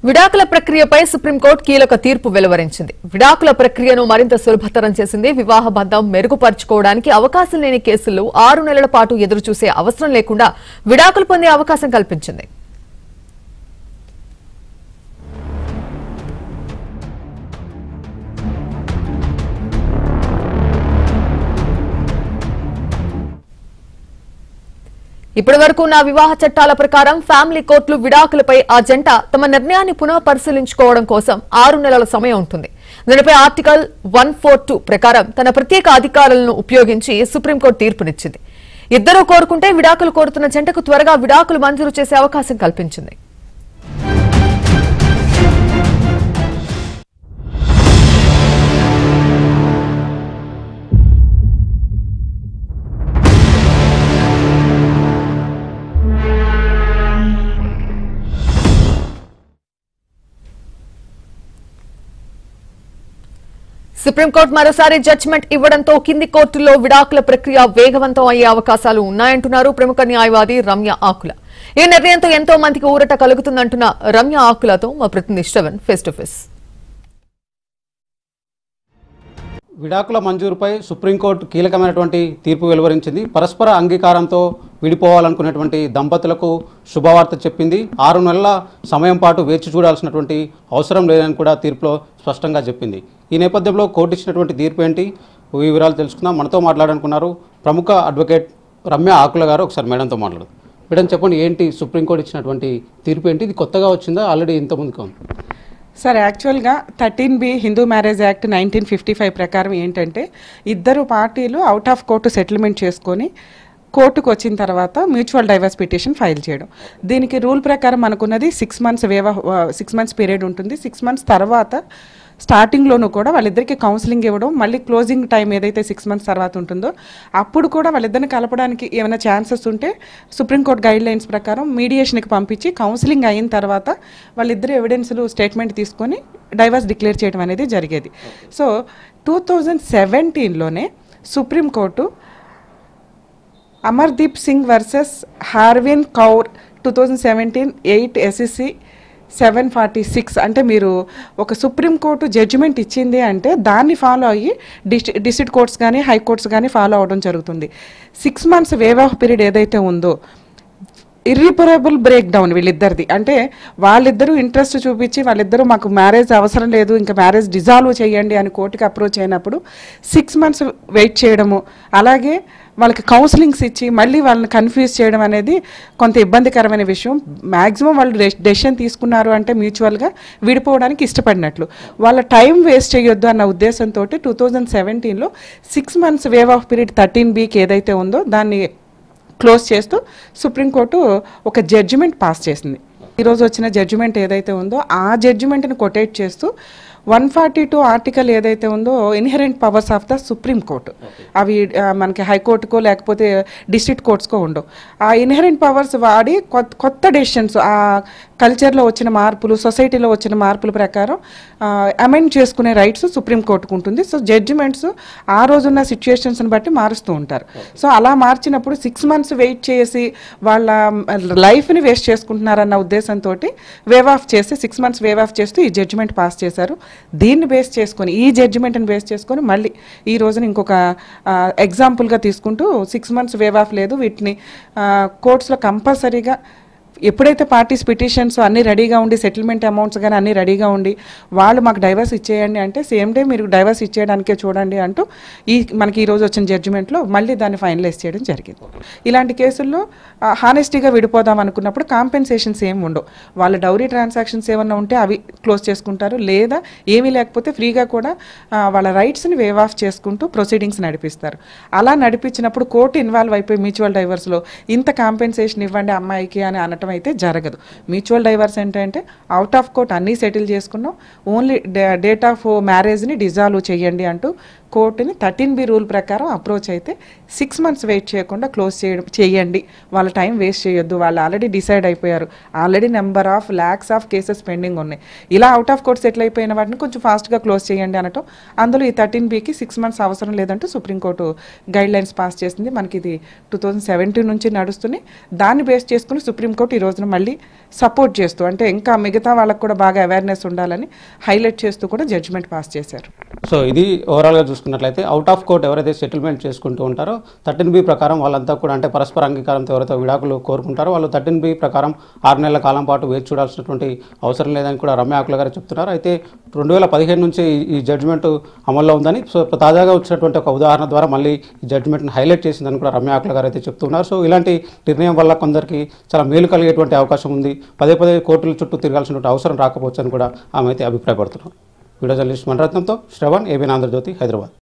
విడాకుల ప్రక్రియపై సుప్రీంకోర్టు కీలక తీర్పు వెలువరించింది. విడాకుల ప్రక్రియను మరింత సులభతరం చేసింది. వివాహ బంధం మెరుగుపరుచుకోవడానికి అవకాశం లేని కేసుల్లో 6 నెలల పాటు ఎదురుచూసే అవసరం లేకుండా విడాకులు పొందే అవకాశం కల్పించింది. ఇప్పటి వరకు ఉన్న వివాహ చట్టాల ప్రకారం ఫ్యామిలీ కోర్టులు విడాకులపై ఆ జంట తమ నిర్ణయాన్ని పునః పరిశీలించుకోవడం కోసం 6 నెలల సమయం ఉంటుంది. దీనిపై ఆర్టికల్ 142 ప్రకారం తన ప్రత్యేక అధికారాలను ఉపయోగించి సుప్రీంకోర్టు తీర్పునిచ్చింది. ఇద్దరూ కోరుకుంటే విడాకులు కోరుతున్న జంటకు త్వరగా విడాకులు మంజూరు చేసే అవకాశం కల్పించింది. సుప్రీంకోర్టు మరోసారి జడ్జిమెంట్ ఇవ్వడంతో కింది కోర్టుల్లో విడాకుల ప్రక్రియ వేగవంతం అయ్యే అవకాశాలు ఉన్నాయంటున్నారు ప్రముఖ న్యాయవాది రమ్య ఆకుల. ఈ నిర్ణయంతో ఎంతో మందికి ఊరట కలుగుతుందంటున్న రమ్య ఆకులతో మా ప్రతినిధి శ్రవణ్ ఫేస్ టు ఫేస్. విడాకుల మంజూరుపై సుప్రీంకోర్టు కీలకమైనటువంటి తీర్పు వెలువరించింది. పరస్పర అంగీకారంతో విడిపోవాలనుకునేటువంటి దంపతులకు శుభవార్త చెప్పింది. 6 నెలల సమయం పాటు వేచి చూడాల్సినటువంటి అవసరం లేదని కూడా తీర్పులో స్పష్టంగా చెప్పింది. ఈ నేపథ్యంలో కోర్టు ఇచ్చినటువంటి తీర్పు ఏంటి, ఈ వివరాలు తెలుసుకుందాం. మనతో మాట్లాడాలనుకున్నారు ప్రముఖ అడ్వకేట్ రమ్య ఆకుల గారు. ఒకసారి మేడంతో మాట్లాడు. మేడం చెప్పండి, ఏంటి సుప్రీంకోర్టు ఇచ్చినటువంటి తీర్పు ఏంటి? ఇది కొత్తగా వచ్చిందా, ఆల్రెడీ ఇంతకుముందుగా ఉంది? సార్, యాక్చువల్గా 13B హిందూ మ్యారేజ్ యాక్ట్ 1955 ప్రకారం ఏంటంటే ఇద్దరు పార్టీలు అవుట్ ఆఫ్ కోర్టు సెటిల్మెంట్ చేసుకొని కోర్టుకు వచ్చిన తర్వాత మ్యూచువల్ డైవర్స్ పిటిషన్ ఫైల్ చేయడం. దీనికి రూల్ ప్రకారం మనకున్నది 6 మంత్స్ పీరియడ్ ఉంటుంది. 6 మంత్స్ తర్వాత స్టార్టింగ్లోనూ కూడా వాళ్ళిద్దరికి కౌన్సిలింగ్ ఇవ్వడం, మళ్ళీ క్లోజింగ్ టైం ఏదైతే 6 మంత్స్ తర్వాత ఉంటుందో అప్పుడు కూడా వాళ్ళిద్దరిని కలపడానికి ఏమైనా ఛాన్సెస్ ఉంటే సుప్రీంకోర్టు గైడ్ లైన్స్ ప్రకారం మీడియేషన్కి పంపించి కౌన్సిలింగ్ అయిన తర్వాత వాళ్ళిద్దరు ఎవిడెన్స్లు స్టేట్మెంట్ తీసుకొని డైవర్స్ డిక్లేర్ చేయడం అనేది జరిగేది. సో 2017లోనే supreme court Amardeep Singh versus Harvin Kaur 2017 8 SEC 746 అంటే మీరు ఒక సుప్రీంకోర్టు జడ్జిమెంట్ ఇచ్చింది అంటే దాన్ని ఫాలో అయ్యి డిస్ట్రిక్ట్ కోర్ట్స్ కానీ హైకోర్ట్స్ కానీ ఫాలో అవడం జరుగుతుంది. 6 మంత్స్ వేవ్ ఆఫ్ పీరియడ్ ఏదైతే ఉందో ఇర్రిపరబుల్ బ్రేక్ డౌన్ వీళ్ళిద్దరిది, అంటే వాళ్ళిద్దరూ ఇంట్రెస్ట్ చూపించి వాళ్ళిద్దరూ మాకు మ్యారేజ్ అవసరం లేదు, ఇంకా మ్యారేజ్ డిజాల్వ్ చేయండి అని కోర్టుకి అప్రోచ్ అయినప్పుడు 6 మంత్స్ వెయిట్ చేయడము, అలాగే వాళ్ళకి కౌన్సిలింగ్స్ ఇచ్చి మళ్ళీ వాళ్ళని కన్ఫ్యూజ్ చేయడం అనేది కొంత ఇబ్బందికరమైన విషయం. మ్యాక్సిమం వాళ్ళు డెసిషన్ తీసుకున్నారు అంటే మ్యూచువల్గా విడిపోవడానికి ఇష్టపడినట్లు. వాళ్ళ టైం వేస్ట్ చేయొద్దు అన్న ఉద్దేశంతో 2017లో 6 మంత్స్ వేవ్ ఆఫ్ పీరియడ్ 13Bకి ఏదైతే ఉందో దాన్ని క్లోజ్ చేస్తూ సుప్రీంకోర్టు ఒక జడ్జిమెంట్ పాస్ చేసింది. ఈరోజు వచ్చిన జడ్జిమెంట్ ఏదైతే ఉందో ఆ జడ్జిమెంట్ని కొటేట్ చేస్తూ 142 ఆర్టికల్ ఏదైతే ఉందో inherent powers of the supreme court, అవి మనకి హైకోర్టుకో లేకపోతే డిస్ట్రిక్ట్ కోర్ట్స్కో ఉండవు. ఆ ఇన్హెరెంట్ పవర్స్ వాడి కొత్త డెసిషన్స్, ఆ కల్చర్లో వచ్చిన మార్పులు, సొసైటీలో వచ్చిన మార్పుల ప్రకారం అమెండ్ చేసుకునే రైట్స్ సుప్రీంకోర్టుకు ఉంటుంది. సో జడ్జిమెంట్స్ ఆ రోజున్న సిచ్యుయేషన్స్ని బట్టి మారుస్తూ ఉంటారు. సో అలా మార్చినప్పుడు 6 మంత్స్ వెయిట్ చేసి వాళ్ళ లైఫ్ని వేస్ట్ చేసుకుంటున్నారన్న ఉద్దేశంతో వేవ్ ఆఫ్ చేసి 6 మంత్స్ వేవ్ ఆఫ్ చేస్తూ ఈ జడ్జిమెంట్ పాస్ చేశారు. దీన్ని బేస్ చేసుకొని, ఈ జడ్జిమెంట్ని బేస్ చేసుకొని మళ్ళీ ఈ రోజున ఇంకొక ఎగ్జాంపుల్గా తీసుకుంటూ 6 మంత్స్ వేవ్ ఆఫ్ లేదు, వీటిని కోర్ట్స్లో కంపల్సరీగా ఎప్పుడైతే పార్టీస్ పిటిషన్స్ అన్నీ రెడీగా ఉండి సెటిల్మెంట్ అమౌంట్స్ కానీ అన్నీ రెడీగా ఉండి వాళ్ళు మాకు డైవర్స్ ఇచ్చేయండి అంటే సేమ్ డే మీరు డైవర్స్ ఇచ్చేయడానికే చూడండి అంటూ మనకి ఈరోజు వచ్చిన జడ్జిమెంట్లో మళ్ళీ దాన్ని ఫైనలైజ్ చేయడం జరిగింది. ఇలాంటి కేసుల్లో హానెస్టీగా విడిపోదాం అనుకున్నప్పుడు కాంపెన్సేషన్స్ ఏమి ఉండవు. వాళ్ళ డౌరీ ట్రాన్సాక్షన్స్ ఏమన్నా ఉంటే అవి క్లోజ్ చేసుకుంటారు, లేదా ఏమీ లేకపోతే ఫ్రీగా కూడా వాళ్ళ రైట్స్ని వేవ్ ఆఫ్ చేసుకుంటూ ప్రొసీడింగ్స్ నడిపిస్తారు. అలా నడిపించినప్పుడు కోర్టు ఇన్వాల్వ్ అయిపోయి మ్యూచువల్ డైవర్స్లో ఇంత కాంపెన్సేషన్ ఇవ్వండి అమ్మాయికి అని అనటం అయితే జరగదు. మ్యూచువల్ డైవర్స్ ఏంటంటే అవుట్ ఆఫ్ కోర్ట్ అన్నీ సెటిల్ చేసుకున్నాం, ఓన్లీ డేట్ ఆఫ్ మ్యారేజ్ని డిజాల్వ్ చేయండి అంటూ కోర్టుని 13B రూల్ ప్రకారం అప్రోచ్ అయితే 6 మంత్స్ వెయిట్ చేయకుండా క్లోజ్ చేయండి, వాళ్ళ టైం వేస్ట్ చేయొద్దు, వాళ్ళు ఆల్రెడీ డిసైడ్ అయిపోయారు, already number of lakhs of cases pending ఉన్నాయి, ఇలా అవుట్ ఆఫ్ కోర్ట్ సెటిల్ అయిపోయిన వాటిని కొంచెం ఫాస్ట్గా క్లోజ్ చేయండి అనటం. అందులో ఈ 13Bకి 6 మంత్స్ అవసరం లేదంటూ సుప్రీంకోర్టు గైడ్ లైన్స్ పాస్ చేసింది. మనకి ఇది 2017 నుంచి నడుస్తుంది. దాన్ని బేస్ చేసుకుని సుప్రీంకోర్టు ఈ రోజున మళ్ళీ సపోర్ట్ చేస్తూ, అంటే ఇంకా మిగతా వాళ్ళకు కూడా బాగా అవేర్నెస్ ఉండాలని హైలైట్ చేస్తూ కూడా జడ్జిమెంట్ పాస్ చేశారు. సో ఇది ఓవరాల్గా చూసుకున్నట్లయితే అవుట్ ఆఫ్ కోర్ట్ ఎవరైతే సెటిల్మెంట్ చేసుకుంటూ ఉంటారో 13B ప్రకారం వాళ్ళంతా కూడా అంటే పరస్పర అంగీకారంతో ఎవరైతే విడాకులు కోరుకుంటారో వాళ్ళు 13B ప్రకారం 6 నెలల కాలం పాటు వేచి చూడాల్సినటువంటి అవసరం లేదని కూడా రమ్య ఆకుల గారు చెప్తున్నారు. అయితే 2015 నుంచి ఈ జడ్జిమెంట్ అమల్లో ఉందని, సో తాజాగా వచ్చినటువంటి ఒక ఉదాహరణ ద్వారా మళ్ళీ ఈ జడ్జిమెంట్ని హైలైట్ చేసిందని కూడా రమ్య ఆకుల గారు అయితే చెప్తున్నారు. సో ఇలాంటి నిర్ణయం వల్ల కొందరికి చాలా మేలు కలిగేటువంటి అవకాశం ఉంది, పదే కోర్టుల చుట్టూ తిరగాల్సినటువంటి అవసరం రాకపోవచ్చని కూడా ఆమె అయితే అభిప్రాయపడుతున్నారు. వీడియో జర్నలిస్ట్ మణరత్నంతో శ్రవణ్, ABN ఆంధ్రజ్యోతి, హైదరాబాద్.